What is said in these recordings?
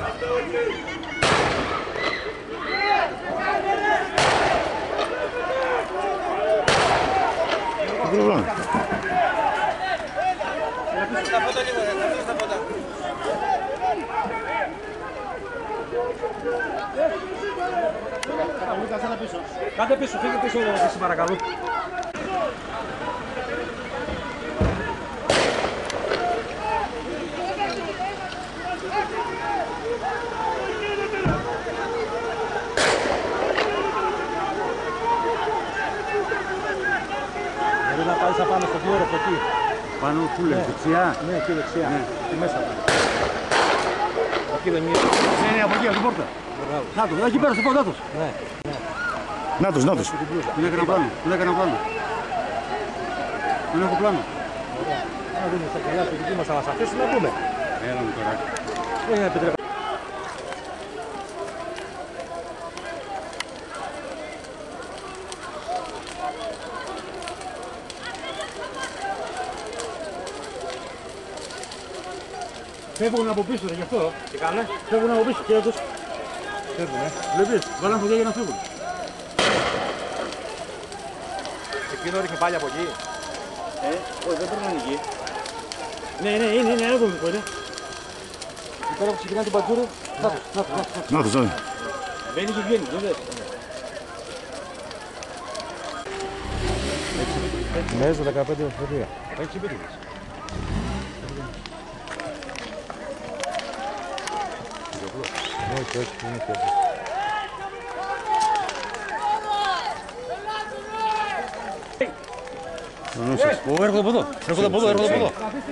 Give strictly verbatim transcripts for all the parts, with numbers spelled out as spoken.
Κάντε πίσω, φύγε πίσω εσύ παρακαλώ. Μπορεί να πάει απάνω στο πλήρο από εκεί. Πάνω που λέει, δεξιά. Ναι, εκεί δεξιά. Ναι. Εκεί μέσα. Εκεί δεν είναι. Ναι, ναι, από εκεί, από την πόρτα. Να το, εκεί πέρα στο πόντά τους. Ναι. Νάτος, νάτος. Δεν έκανα πλάνο, δεν έκανα πλάνο. Δεν έχω πλάνο. Να δούμε στα κελιά του δική μας, θα μας αφήσουν να πούμε. Έλα μου τώρα. Δεν είναι επιτρέπεται. Φεύγουν από πίσω, γι' αυτό. Τι κάνε? Φεύγουν από πίσω και τους. Φεύγουνε. Βλέπεις, βάλαν φωτιά για να φεύγουν. Εκείνο ρίχνει πάλι από εκεί. Ε, όχι, δεν πρέπει να είναι εκεί. Ναι, ναι, είναι, είναι, εδώ μου είναι. Και τώρα που ξεκινάει την πατζούρη, νάτος, νάτος, νάτος. Νάτος, νάτος. Μπαίνει και βγαίνει, δεν δες. Μέσα δεκαπέντε φορτία. Έτσι πέτυχες. Όχι, όχι, είναι και έτσι. Ω, έρχονται από εδώ, έρχονται από εδώ, έρχονται από εδώ.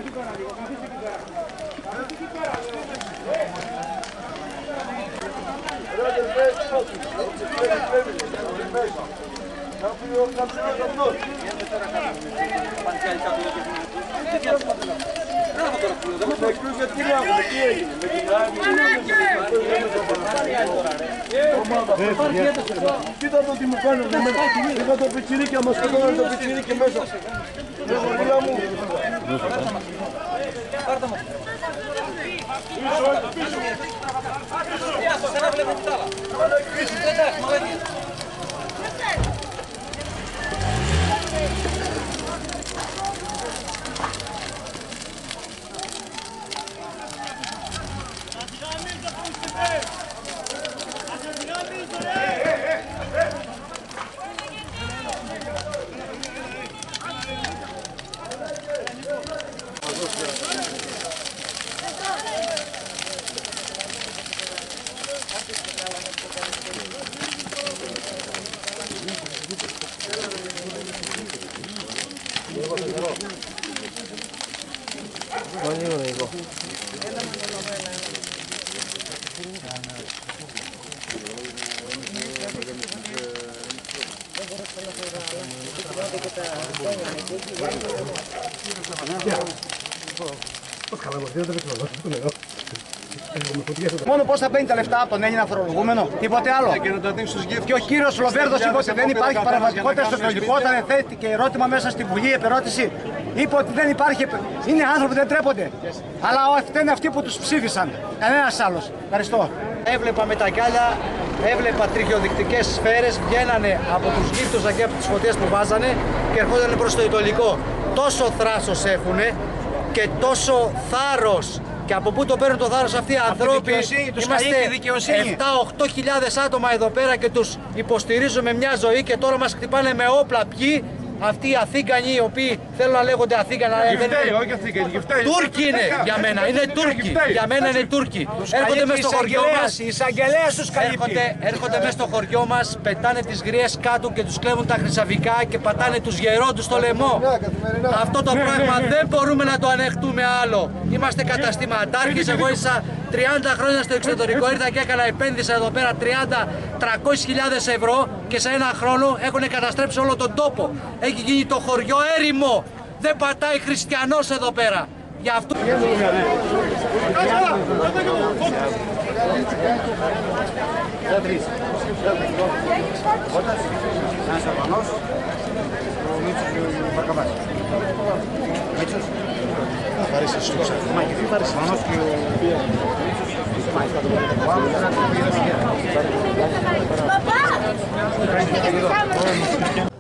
Κοίτα το τι μου κάνουν, είχα το πιτσιρίκια μας και τώρα το πιτσιρίκι μέσα. Μίλα μου. Πάρτα μας. Πίσω, πίσω. Πίσω, ένα βλέπω την άλλα. Εντάξει, μαλάκι. Μόνο πώς θα παίρνει τα λεφτά από τον Έλληνα φορολογούμενο, τίποτε άλλο. Και ο κύριος Λοβέρδος είπε ότι δεν υπάρχει παραβατικότητα στο εκλογικό, όταν θέτηκε ερώτημα μέσα στη Βουλή, επερώτηση, είπε ότι δεν υπάρχει. Είναι άνθρωποι, δεν τρέπονται. Αλλά φταίνε αυτοί που τους ψήφισαν. Κανένας άλλος. Ευχαριστώ. Έβλεπα με τα γκάλια, έβλεπα τριχιοδεικτικές σφαίρες, βγαίνανε από τους γύφτους και από τις φωτιές που βάζανε και ερχόντανε προς το Ιτωλικό. Τόσο θράσος έχουνε και τόσο θάρρος. Και από πού το παίρνουν το θάρρος αυτοί οι άνθρωποι? Είμαστε επτά με οκτώ χιλιάδες άτομα εδώ πέρα και τους υποστηρίζουμε μια ζωή και τώρα μας χτυπάνε με όπλα. Ποιοι? Αυτοί οι Αθήγανοι, οι οποίοι θέλουν να λέγονται Αθήγανα. Όχι Αθήγανοι, Τούρκοι είναι για μένα, είναι Τούρκοι. Για μένα είναι Τούρκοι. Έρχονται μέσα στο χωριό μας. Η εισαγγελέα τους καλύπτει. Έρχονται μέσα στο χωριό μας, πετάνε τις γριές κάτω και τους κλέβουν τα χρυσαβικά και πατάνε τους γερόντους στο λαιμό. Αυτό το πράγμα δεν μπορούμε να το ανεχτούμε άλλο. Είμαστε καταστηματάρχες. Εγώ ίσα τριάντα χρόνια στο εξωτερικό, ήρθα και έκανα επένδυση εδώ πέρα τριάντα με τριακόσιες χιλιάδες ευρώ και σε ένα χρόνο έχουν καταστρέψει όλο τον τόπο. Έχει γίνει το χωριό έρημο. Δεν πατάει χριστιανός εδώ πέρα. Γι' αυτό... Ένας Αλβανός, ο Μίτσος και ο Βαρκαβάς. Μίτσος. Βαρύσσες, το ξέρω. Μα και τι Βαρύσσες. Αλβανός και ο Μίτσος. Παπά!